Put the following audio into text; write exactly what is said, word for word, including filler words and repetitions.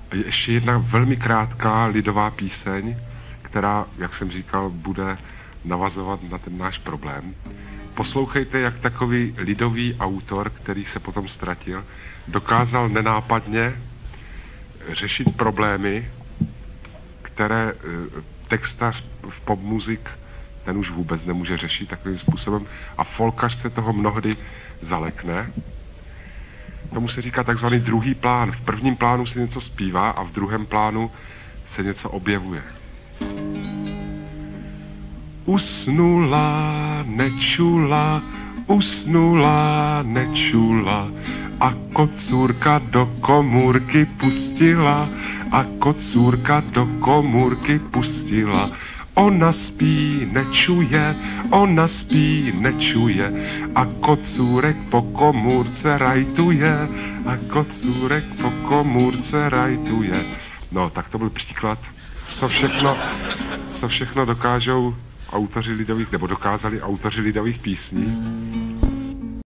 ještě jedna velmi krátká lidová píseň, která, jak jsem říkal, bude navazovat na ten náš problém. Poslouchejte, jak takový lidový autor, který se potom ztratil, dokázal nenápadně řešit problémy, které textař v popmuzik ten už vůbec nemůže řešit takovým způsobem a folkař se toho mnohdy zalekne. Tomu se říká takzvaný druhý plán. V prvním plánu se něco zpívá a v druhém plánu se něco objevuje. Usnula, nečula, usnula, nečula a kocůrka do komůrky pustila a kocůrka do komůrky pustila. Ona spí, nečuje, ona spí, nečuje a kocůrek po komůrce rajtuje a kocůrek po komůrce rajtuje. No, tak to byl příklad, co všechno, co všechno dokážou autoři lidových, nebo dokázali autoři lidových písní.